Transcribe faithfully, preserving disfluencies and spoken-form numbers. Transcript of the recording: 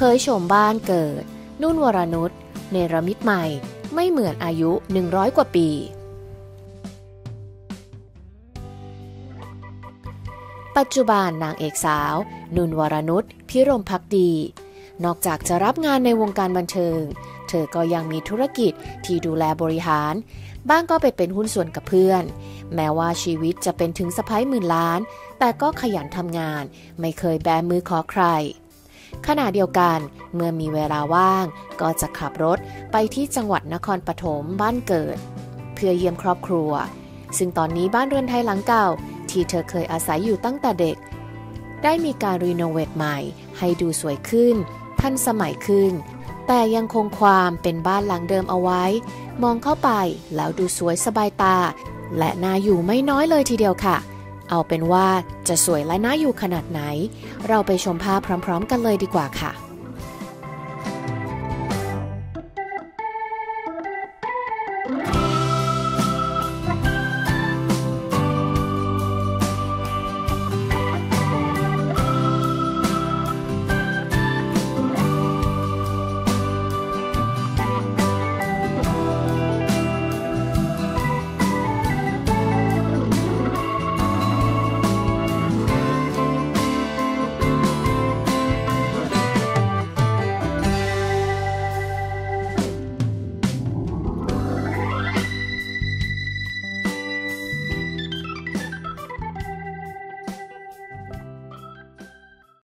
ยโฉมบ้านเกิดนุ่นวรนุชเนรมิตใหม่ไม่เหมือนอายุหนึ่งร้อยกว่าปีปัจจุบันนางเอกสาวนุ่นวรนุชพิรมภักดีนอกจากจะรับงานในวงการบันเทิงเธอก็ยังมีธุรกิจที่ดูแลบริหารบ้างก็ไปเป็นหุ้นส่วนกับเพื่อนแม้ว่าชีวิตจะเป็นถึงสะใภ้หมื่นล้านแต่ก็ขยันทำงานไม่เคยแบมือขอใครขณะเดียวกันเมื่อมีเวลาว่างก็จะขับรถไปที่จังหวัดนครปฐมบ้านเกิดเพื่อเยี่ยมครอบครัวซึ่งตอนนี้บ้านเรือนไทยหลังเก่าที่เธอเคยอาศัยอยู่ตั้งแต่เด็กได้มีการรีโนเวทใหม่ให้ดูสวยขึ้นทันสมัยขึ้นแต่ยังคงความเป็นบ้านหลังเดิมเอาไว้มองเข้าไปแล้วดูสวยสบายตาและน่าอยู่ไม่น้อยเลยทีเดียวค่ะเอาเป็นว่าจะสวยและน่าอยู่ขนาดไหนเราไปชมภาพพร้อมๆกันเลยดีกว่าค่ะ